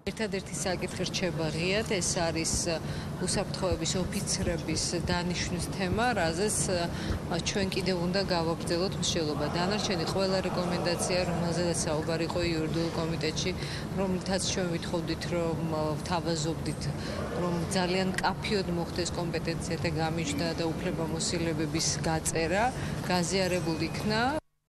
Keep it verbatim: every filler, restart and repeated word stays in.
ერთადერთი საკითხი რჩება ღიად, ეს არის უსაფრთხოების ოფიცრების დანიშვნის თემა, რაზეც ჩვენ კიდევ უნდა გავაგრძელოთ მსჯელობა. დანარჩენი ყველა რეკომენდაცია, რომელზედაც საუბარი იყო იურიდიულ კომიტეტში, რომლითაც ჩვენ ვითხოვდით, რომ ვთავაზობდით, რომ ძალიან მკაფიოდ მოხდეს კომპეტენციათა გამიჯდა და უფლებამოსილებების გაწერა, გაზიარებულ იქნა